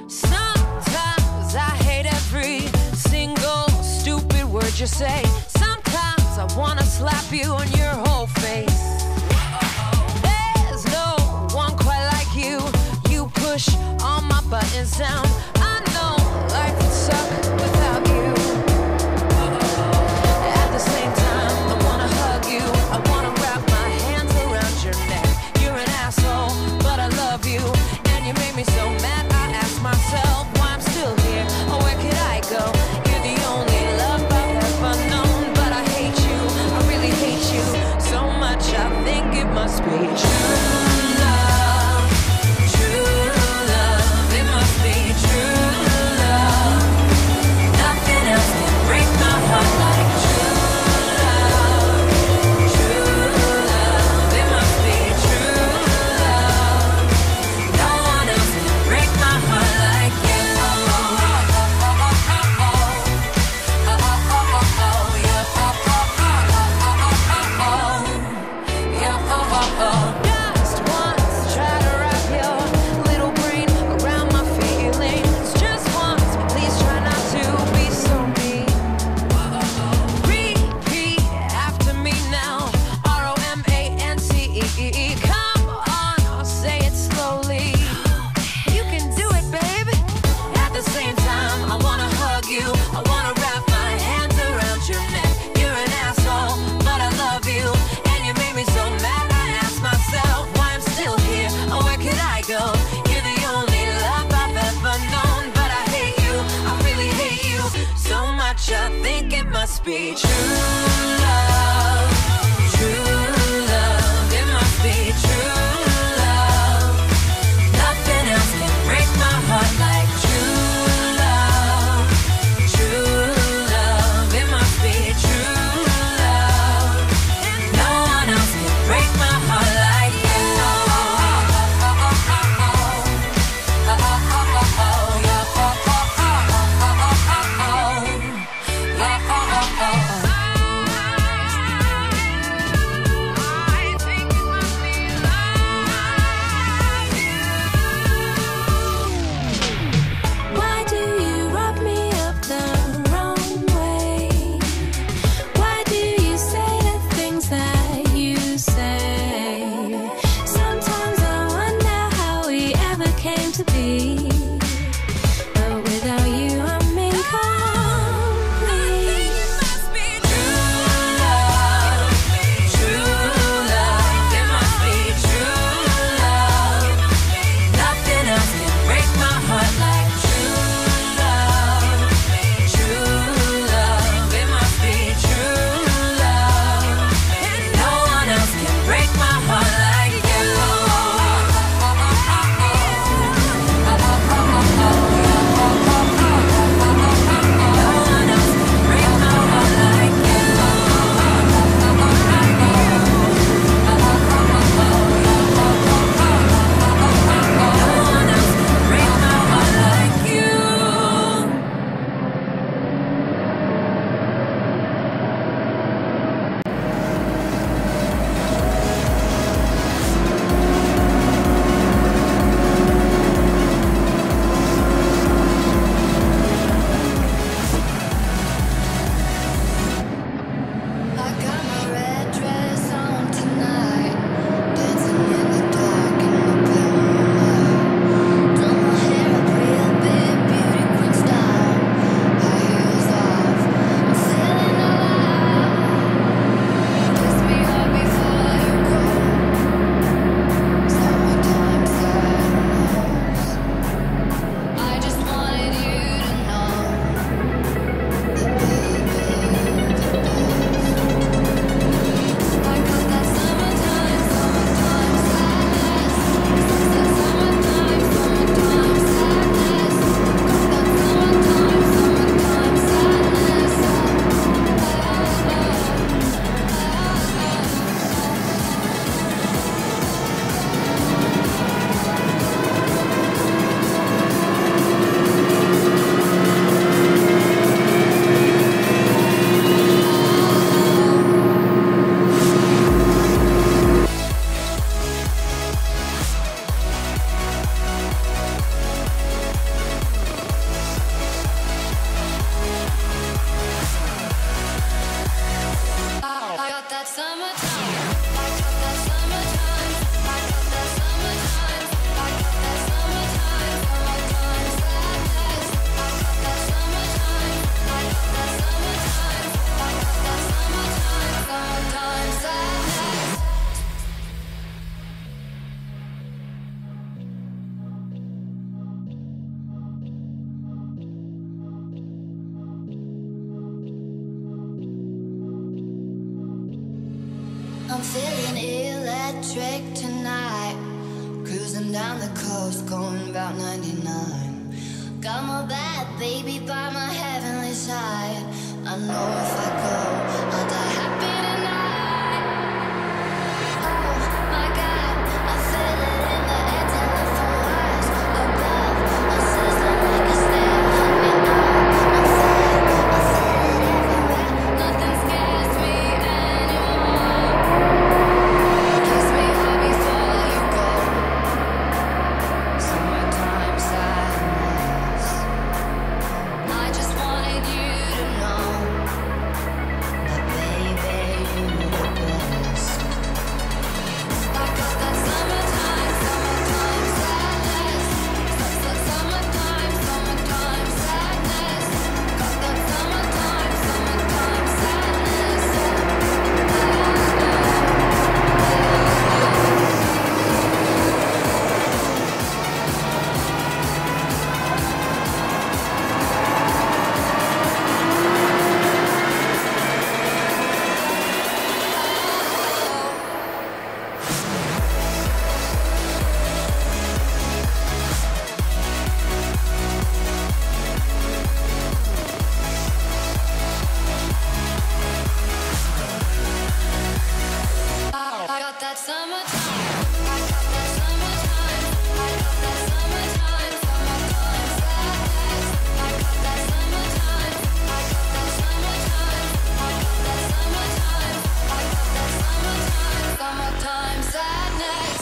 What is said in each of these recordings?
Sometimes I hate every single stupid word you say. Sometimes I wanna slap you on your whole face. There's no one quite like you. You push all my buttons down. I know life would suck without you. At the same time, I wanna hug you. I wanna wrap my hands around your neck. You're an asshole, but I love you. And you made me so mad, I ask myself why I'm still here. Or where could I go? You're the only love I've ever known. But I hate you, I really hate you so much, I think it must be true love. True love, it must be true love. Nothing else can break my heart like true love. True love, it must be true love. No one else can break my heart like you. Just once, try to wrap your little brain around my feelings. Just once, but please try not to be so mean. Repeat after me now. ROMANCE. Come on, I'll say it slowly. You can do it, baby. At the same time, I wanna hug you. I wanna wrap my hands around your neck. You're an asshole, but I love you. And you made me so mad, I ask myself why I'm still here. Or where could I go? You're the only love I've ever known. But I hate you, I really hate you so much, I think it must be true love. True love, it must be true love. Nothing else can break my heart like true love. True love, it must be true love. No one else can break my heart like you. I'm feeling electric tonight. Cruising down the coast, going about 99. Got my bad baby by my heavenly side. I know if I go, I'll die happy tonight. Oh my God, I feel it in the air, telephone wires above. I'm sizzling like a snail, honey, I'm fat. I feel it everywhere, nothing scares me anymore. Kiss me hard before you go. Summertime sadness. I just wanted you to know that baby, you're the best. I got that summertime sadness. Summertime sadness. Got that summertime sadness. I got that summertime. I got that summertime. I got that summertime sadness. I got that summertime. I got that summertime. I got that summertime. I got that summertime sadness.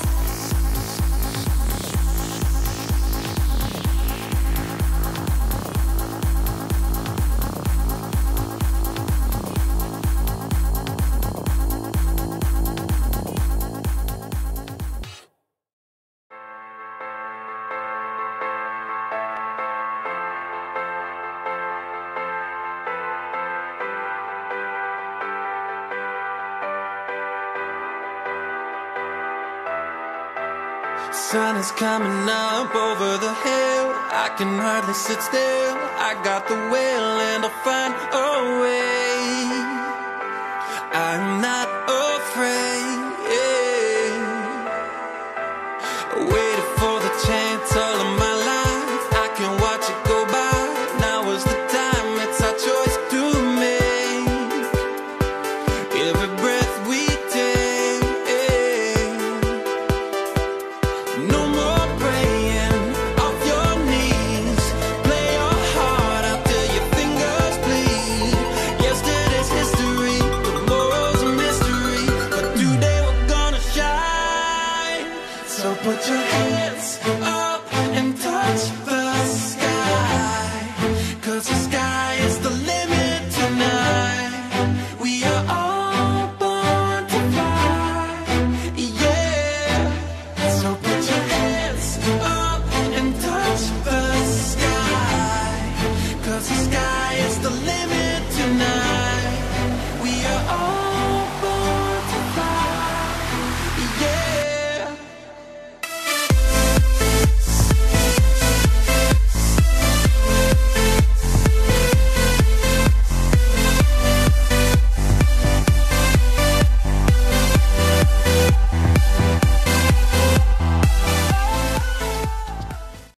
Sun is coming up over the hill. I can hardly sit still. I got the will and I'll find a way. I'm not